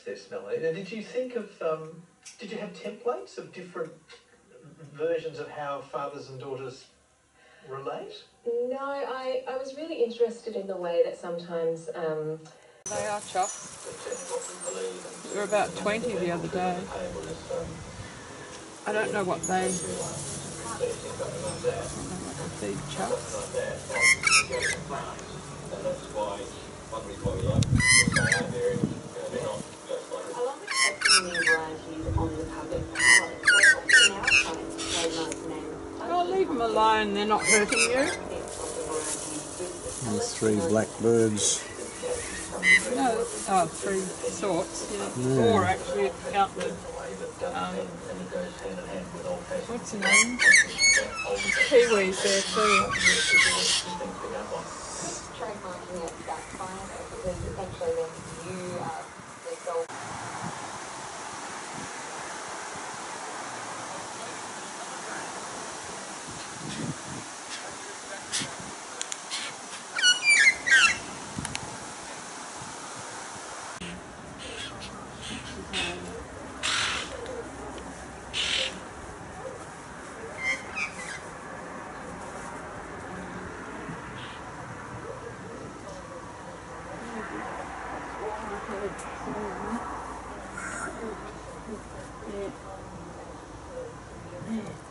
this, Melanie. Did you think of, did you have templates of different versions of how fathers and daughters relate? No, I was really interested in the way that sometimes... They are chops. There were about 20 the other day. I don't know what they feed chops. Along with testing new varieties on the paddock, we're now trying to trademark the name. Oh, leave them alone, they're not hurting you. There's 3 blackbirds. No, 3 sorts, yeah. 4 actually, if you count the, what's the name? There's kiwis there too. Trademarking it, that's fine, because essentially then you are the sole. Yeah.